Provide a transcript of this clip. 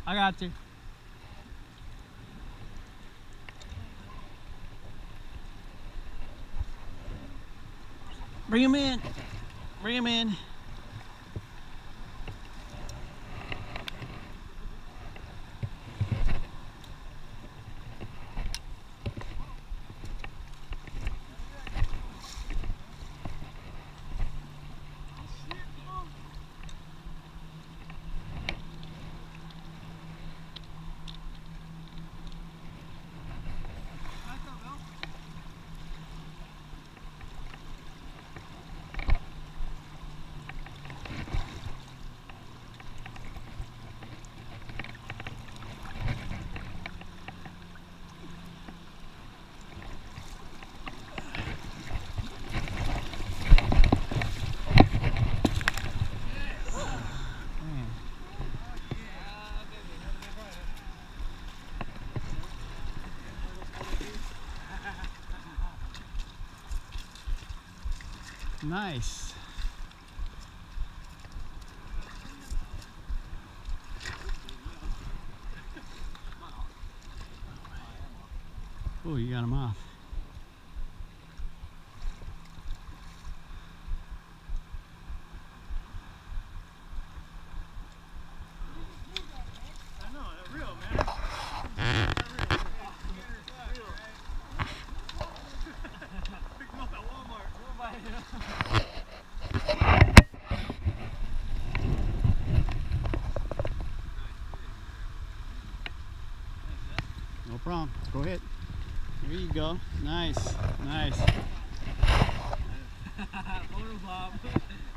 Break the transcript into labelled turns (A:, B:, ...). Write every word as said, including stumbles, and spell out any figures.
A: I got you. Bring him in. Bring him in. Nice. Oh, you got him off.
B: I know, they're real, man. Picked them up at Walmart.
A: No problem. Go ahead. There you go. Nice. Nice.
B: Photo bomb.